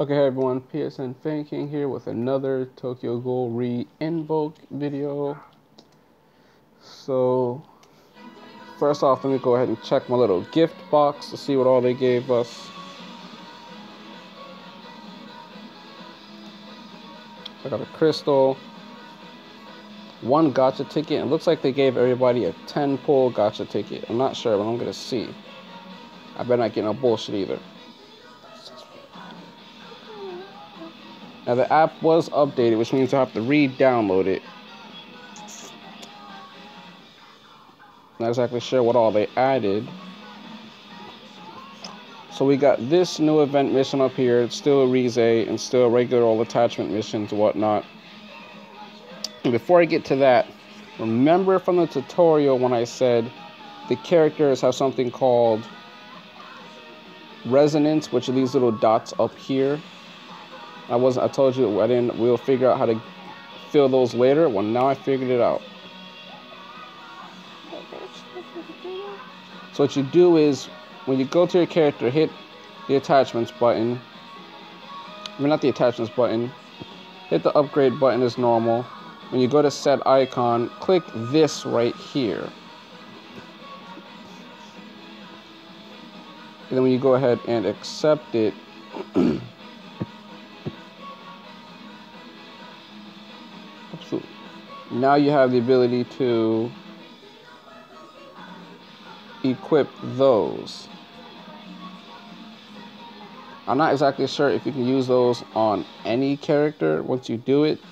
Okay, hey everyone, PSN Fan King here with another Tokyo Ghoul Re-Invoke video. So, first off, let me go ahead and check my little gift box to see what all they gave us. I got a crystal, one gacha ticket, and it looks like they gave everybody a 10-pull gacha ticket. I'm not sure, but I'm gonna see. I better not get no bullshit either. Now the app was updated, which means I have to re-download it. Not exactly sure what all they added. So we got this new event mission up here. It's still a Rize and still regular old attachment missions and whatnot. And before I get to that, remember from the tutorial when I said the characters have something called resonance, which are these little dots up here. I told you we'll figure out how to fill those later. Well, now I figured it out. So what you do is, when you go to your character, hit the attachments button. I mean, not the attachments button. Hit the upgrade button as normal. When you go to set icon, click this right here. And then when you go ahead and accept it, now you have the ability to equip those. I'm not exactly sure if you can use those on any character once you do it.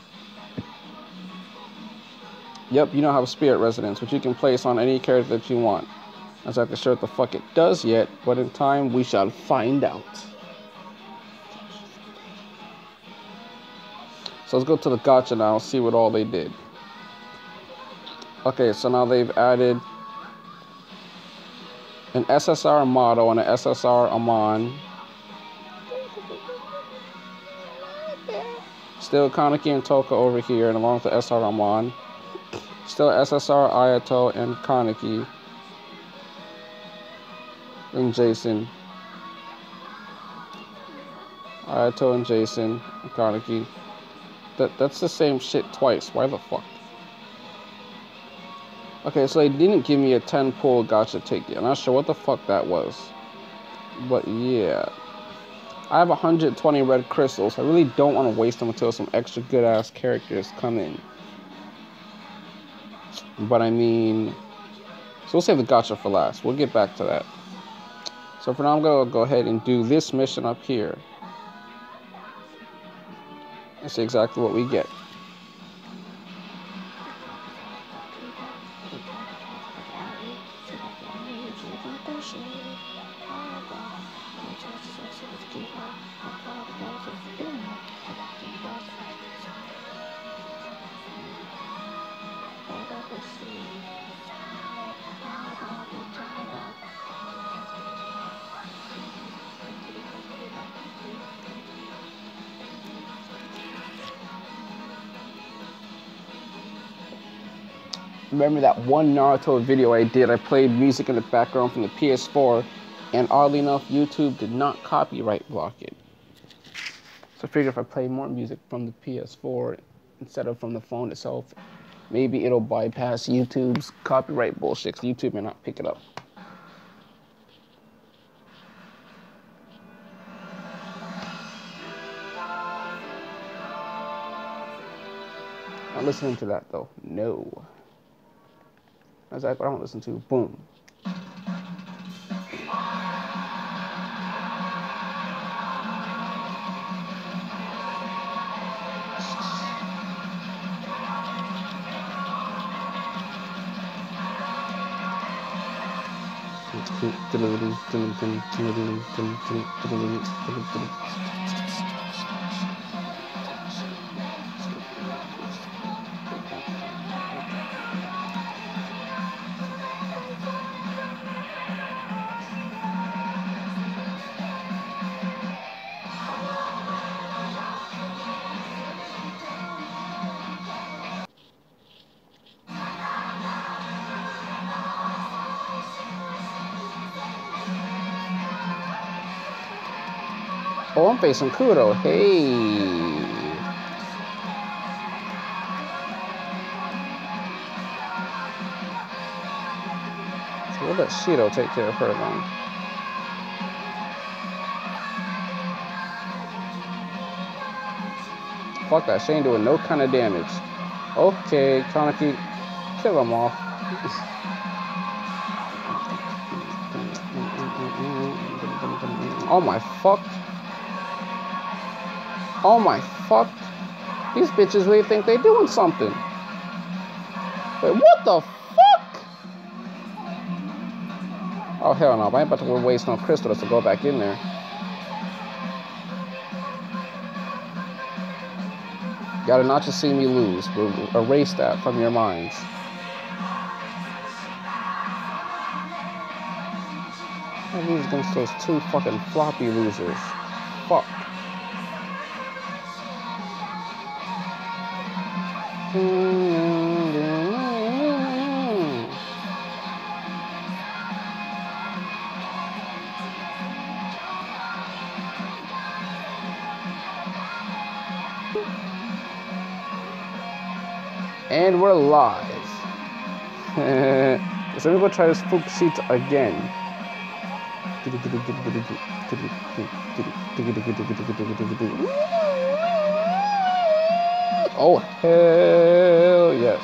Yep, you don't have a spirit resonance, which you can place on any character that you want. I'm not exactly sure what the fuck it does yet, but in time we shall find out. So let's go to the gacha now, see what all they did. Okay, so now they've added an SSR Amato and an SSR Amon. Still Kaneki and Toka over here, and along with the SR Amon. Still SSR Ayato and Kaneki. And Jason. Ayato and Jason and Kaneki. That's the same shit twice. Why the fuck? Okay, so they didn't give me a 10-pull gacha ticket. I'm not sure what the fuck that was. But yeah. I have 120 red crystals. I really don't want to waste them until some extra good-ass characters come in. But I mean... So we'll save the gacha for last. We'll get back to that. So for now, I'm going to go ahead and do this mission up here. And see exactly what we get. Remember that one Naruto video I did? I played music in the background from the PS4, and oddly enough, YouTube did not copyright block it. So I figured if I play more music from the PS4 instead of from the phone itself, maybe it'll bypass YouTube's copyright bullshit, 'cause YouTube may not pick it up. Not listening to that though. No. That's exactly what I want to listen to. Boom. Oh, I'm facing Kudo. Hey. So we'll let Shido take care of her then. Fuck that. She ain't doing no kind of damage. Okay, Kaneki, kill him off. Oh my fuck. Oh my fuck. These bitches really think they doing something. Wait, what the fuck? Oh hell no, I ain't about to waste no crystals to go back in there. Gotta not just see me lose. We'll erase that from your minds. I lose against those two fucking floppy losers. Fuck. And we're live. So we're gonna try this Fuke sheet again. Oh hell yes.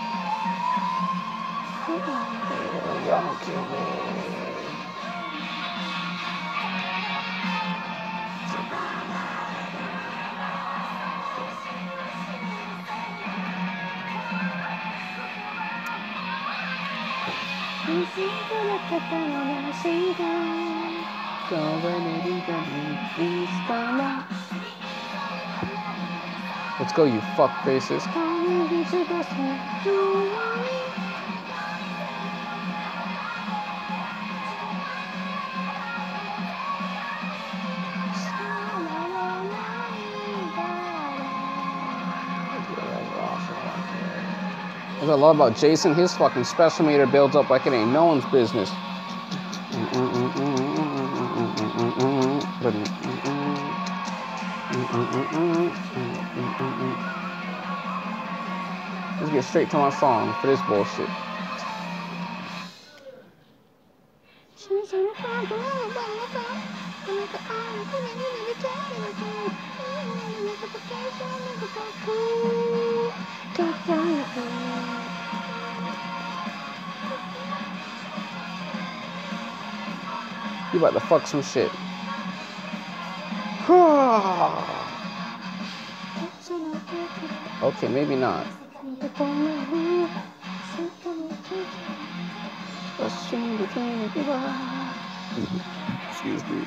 Let's go, you fuck faces. What I love about Jason, his fucking special meter builds up like it ain't no one's business. Let's get straight to my song for this bullshit. You about to fuck some shit. Okay, maybe not. Excuse me.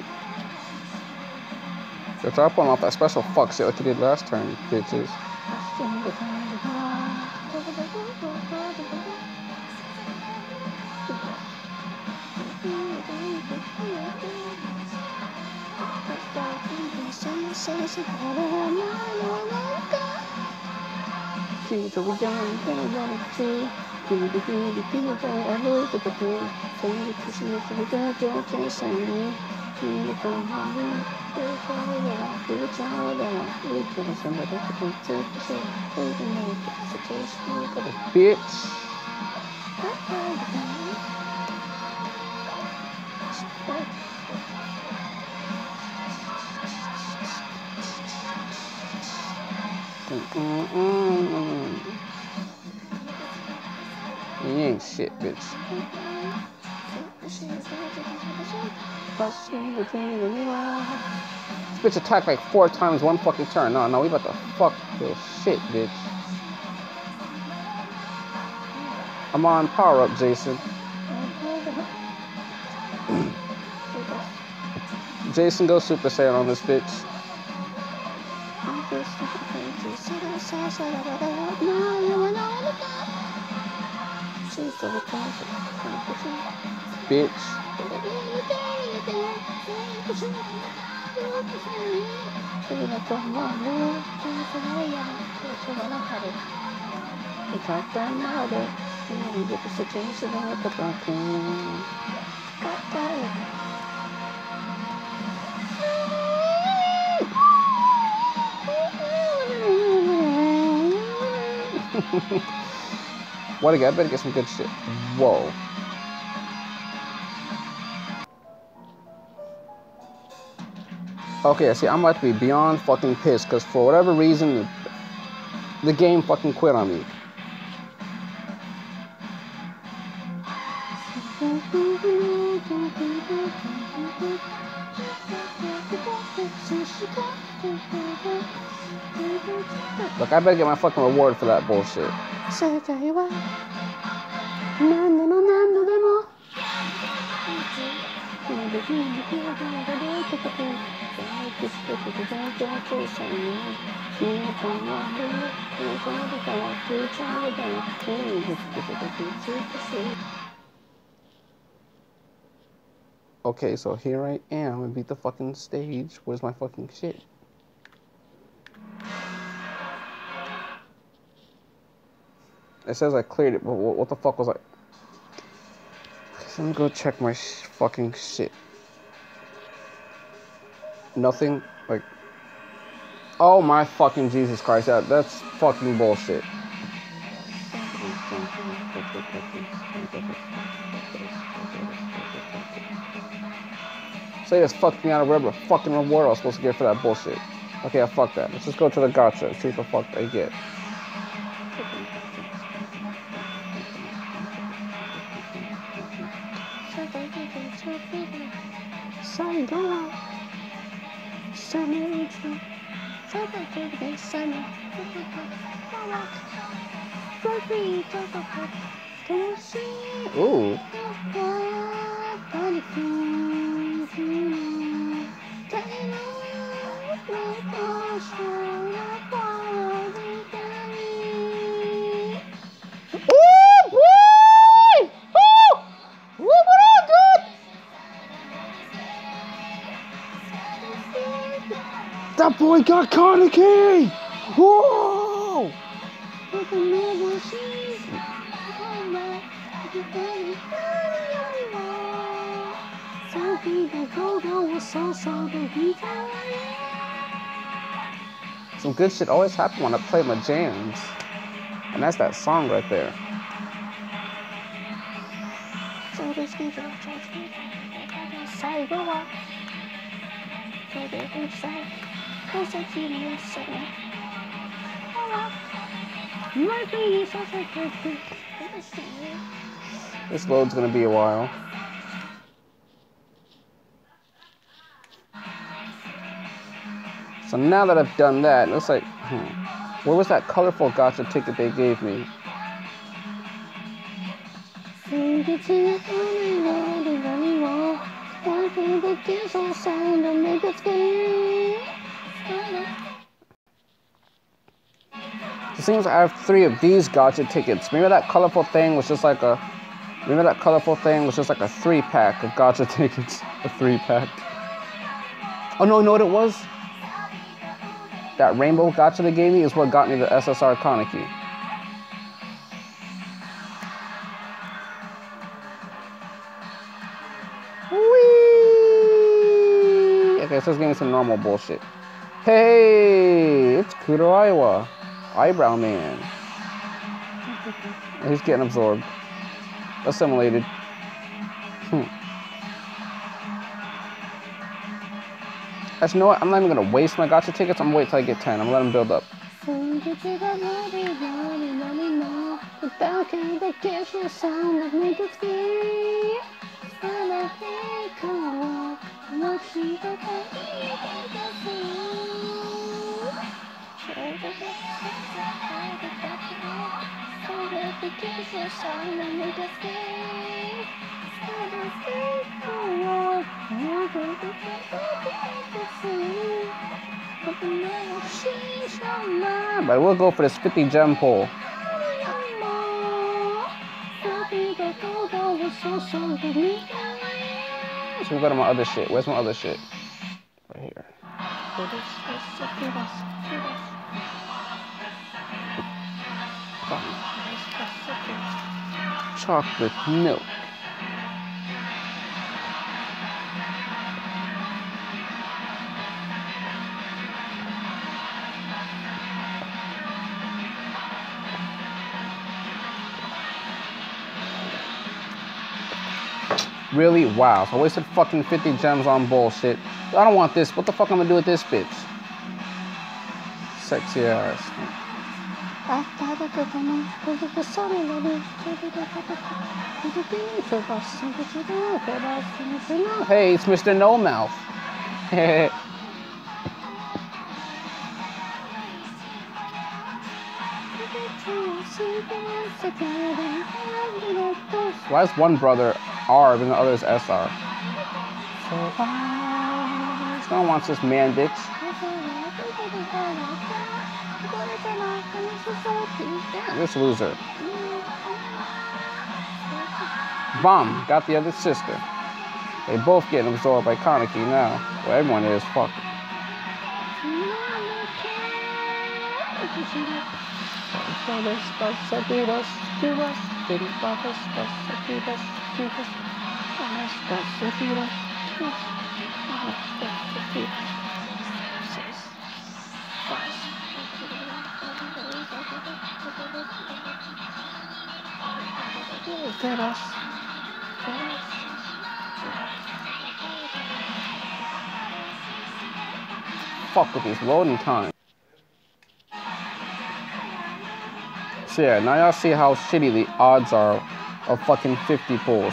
So try pulling off that special fuck shit like you did last turn, bitches. Bitch. You ain't shit, bitch. This bitch attacked like 4 times one fucking turn. No, we about to fuck this shit, bitch. I'm on power up, Jason. Jason, go Super Saiyan on this bitch. Bitch. What again? I better get some good shit. Whoa. Okay, see, I'm about to be beyond fucking pissed because for whatever reason, the game fucking quit on me. Look, I better get my fucking reward for that bullshit. Okay, so here I am and beat the fucking stage. Where's my fucking shit? It says I cleared it, but what the fuck was I? So let me go check my fucking shit. Nothing, like, oh my fucking Jesus Christ, that's fucking bullshit. So they just fucked me out of whatever fucking reward I was supposed to get for that bullshit. Okay, I fuck that. Let's just go to the gacha and see what the fuck I get. Ooh. That boy got Kaneki! Whoa! Some good shit always happens when I play my jams. And that's that song right there. This load's gonna be a while. So now that I've done that, it looks like, where was that colorful gacha ticket they gave me? It seems I have 3 of these gacha tickets. Maybe that colorful thing was just like a, maybe that colorful thing was just like a 3-pack of gacha tickets. A 3-pack. Oh no, you know what it was? That rainbow gacha they gave me is what got me the SSR Kaneki. Whee! Okay, so let's give me some normal bullshit. Hey, it's Kuroiwa, Eyebrow Man. He's getting absorbed. Assimilated. Actually, you know what? I'm not even gonna waste my gacha tickets. I'm gonna wait till I get 10. I'm gonna let them build up. But we'll go for this 50 gem pull. So we'll go to my other shit. Where's my other shit? Right here. Chocolate milk. Really? Wow. So I wasted fucking 50 gems on bullshit. I don't want this. What the fuck am I gonna do with this bitch? Sexy ass. Hey, it's Mr. No Mouth. Why is one brother R and the other is SR? No one wants this man bitch. Damn, this loser. Bomb, got the other sister. They both getting absorbed by Kaneki now. Well, everyone is fuck. Fuck with these loading times. So yeah, now y'all see how shitty the odds are of fucking 50 pulls.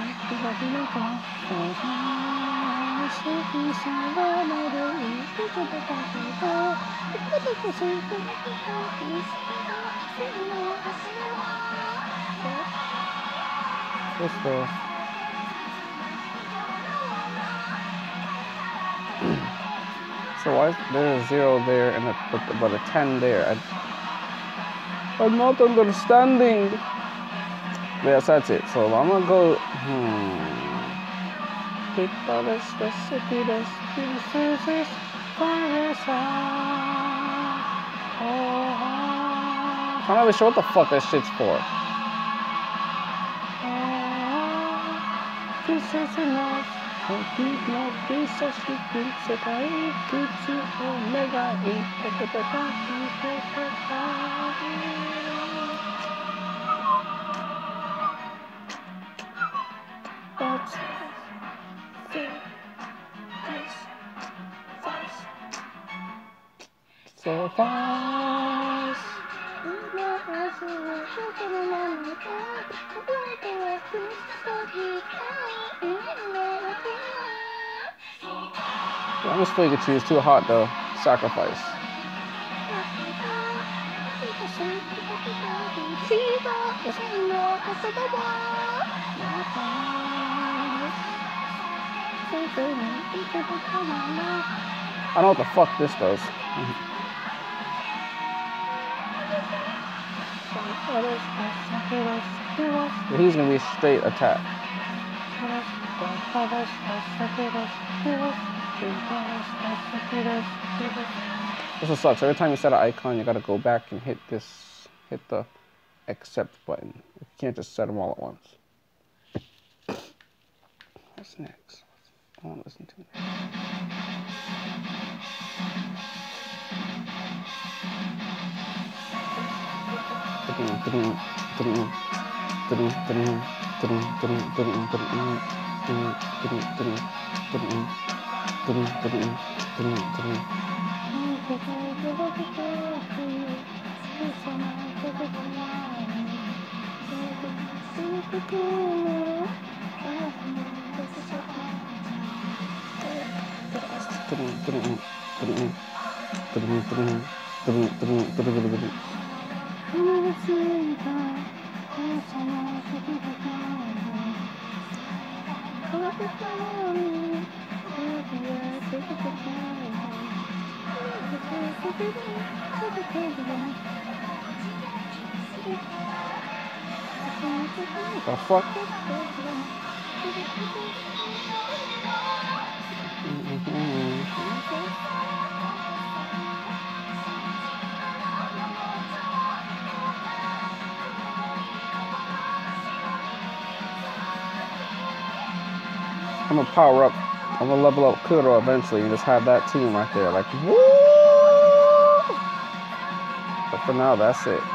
What's the... So why is there a 0 there and but a 10 there? I'm not understanding. Yes, that's it. So I'm gonna go. I'm not really sure what the fuck that shit's for. This is enough. So fast. I'm just Pikachu is too hot though. Sacrifice. I don't know what the fuck this does. He's gonna be a straight attack. This one sucks. Every time you set an icon, you gotta go back and hit the accept button. You can't just set them all at once. What's next? I want to listen to it. The fuck? I'm gonna power up. I'm gonna level up Kuro eventually and just have that team right there. Like, woo! But for now, that's it.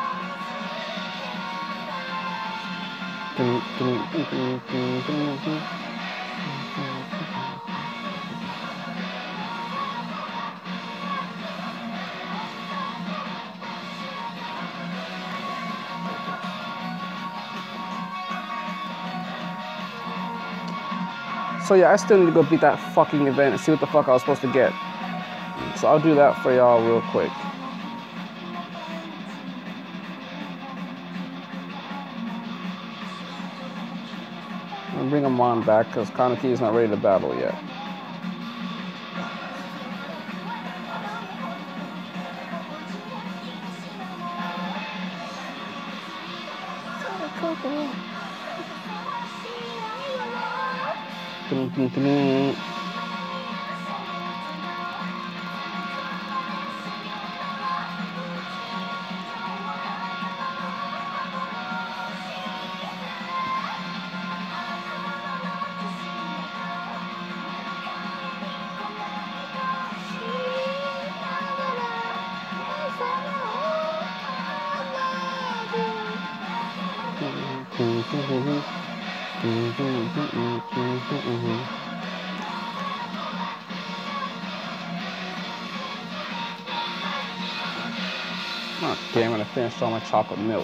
So yeah, I still need to go beat that fucking event and see what the fuck I was supposed to get. So I'll do that for y'all real quick. I'm gonna bring him on back because Kaneki is not ready to battle yet. Oh, damn it, I finished all my chocolate milk.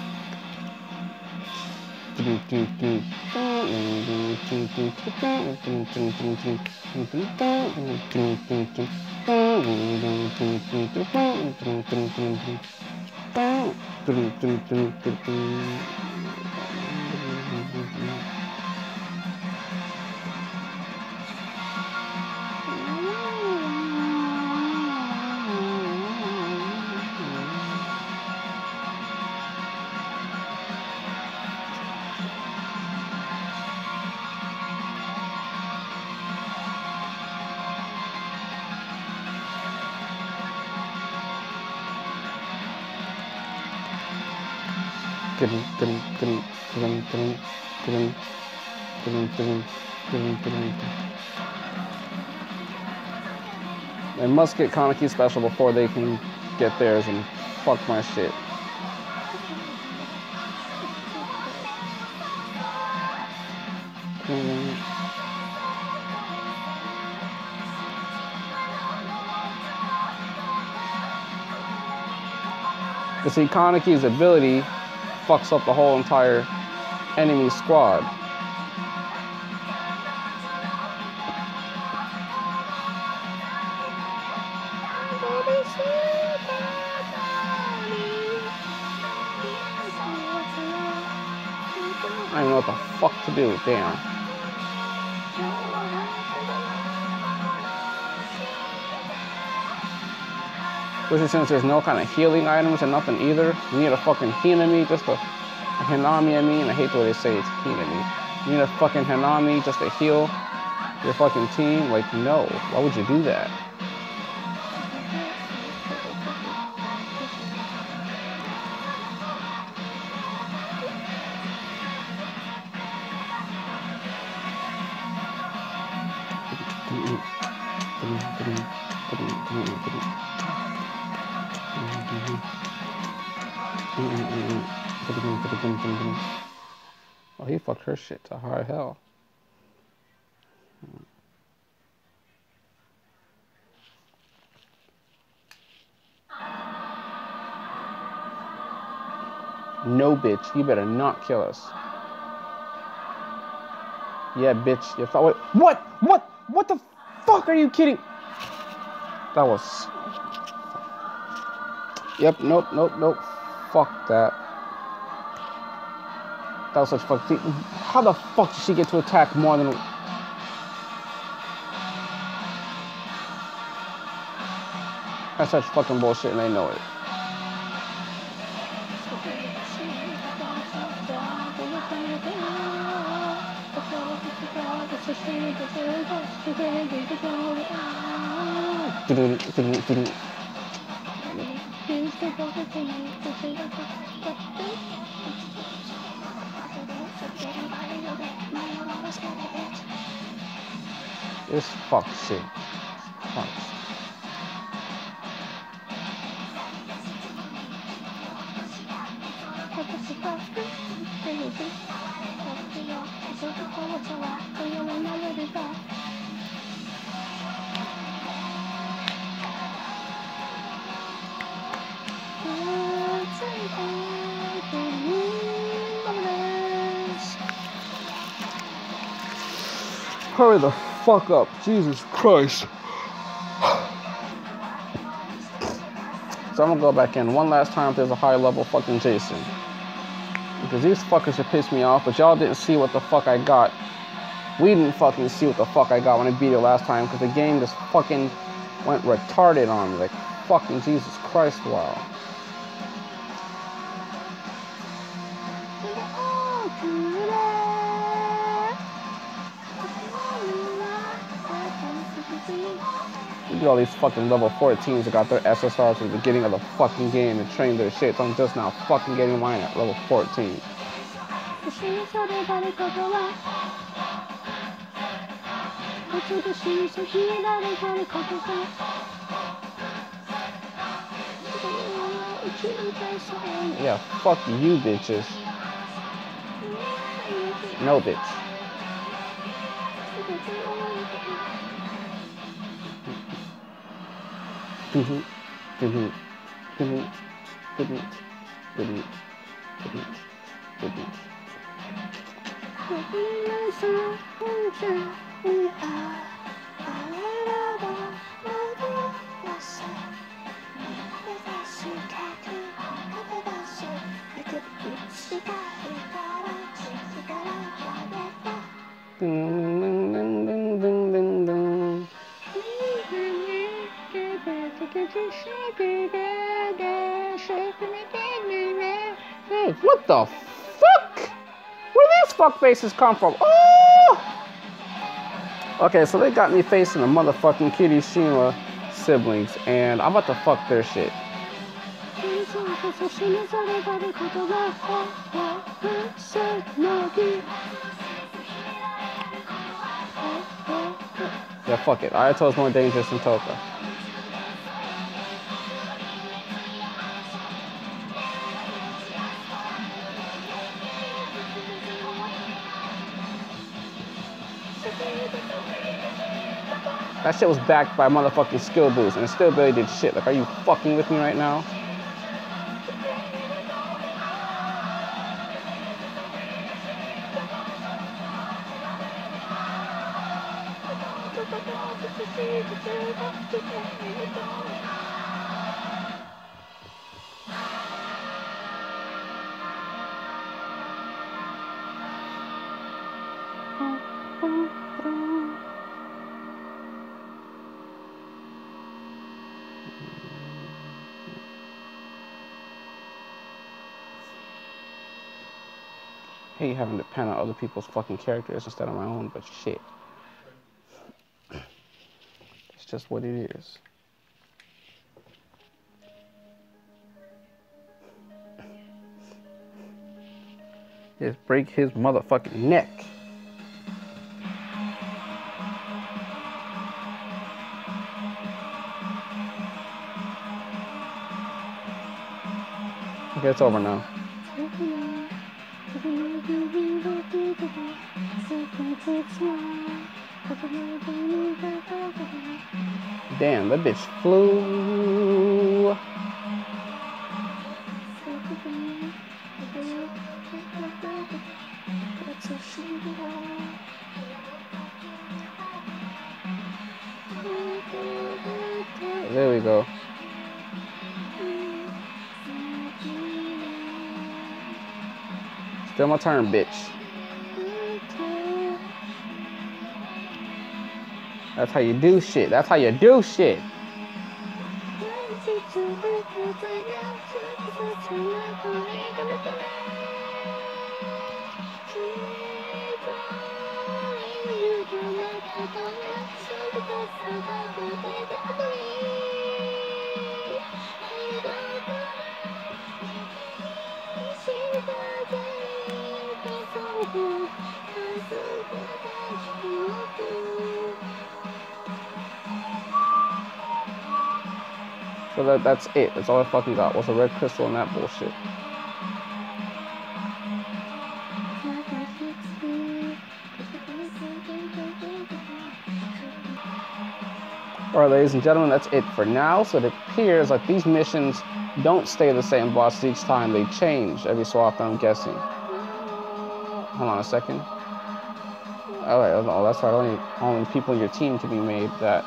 They must get Kaneki special before they can get theirs and fuck my shit. You see, Kaneki's ability fucks up the whole entire enemy squad. I don't know what the fuck to do, damn. Especially since there's no kind of healing items and nothing either. You need a fucking Hinami, just a Hinami, I mean. I hate the way they say it's Hinami. You need a fucking Hinami just to heal your fucking team? Like, no. Why would you do that? Oh, he fucked her shit to high hell. No, bitch, you better not kill us. Yeah, bitch, you thought, what the fuck, are you kidding? That was, yep, nope, fuck that. That was such fuck. How the fuck did she get to attack more than? That's such fucking bullshit, and they know it. This fuck shit. Fuck. Hurry the fuck up. Jesus Christ. So I'm gonna go back in one last time if there's a high level fucking Jason. Because these fuckers have pissed me off, but y'all didn't see what the fuck I got. We didn't fucking see what the fuck I got when I beat it last time, because the game just fucking went retarded on me. Like, fucking Jesus Christ, wow. Look at all these fucking level 14s that got their SSRs at the beginning of the fucking game and trained their shit. So I'm just now fucking getting mine at level 14. Yeah, fuck you bitches. No bitch. Hey, what the fuck? Where these fuck faces come from? Oh! Okay, so they got me facing the motherfucking Kirishima siblings, and I'm about to fuck their shit. Yeah, fuck it. Ayato's more dangerous than Toka. That shit was backed by motherfucking skill boost, and it still barely did shit. Like, are you fucking with me right now? I hate having to depend on other people's fucking characters instead of my own, but shit. It's just what it is. Just break his motherfucking neck. Okay, it's over now. Damn, that bitch flew. There we go. Still my turn, bitch. That's how you do shit. That's how you do shit. So that's it. That's all I fucking got was a red crystal and that bullshit. Alright, ladies and gentlemen, that's it for now. So it appears like these missions don't stay the same boss each time. They change every so often, I'm guessing. Hold on a second. Oh, that's right. Only people in your team can be made that.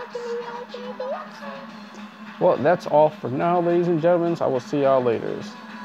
Well, that's all for now, ladies and gentlemen. I will see y'all later.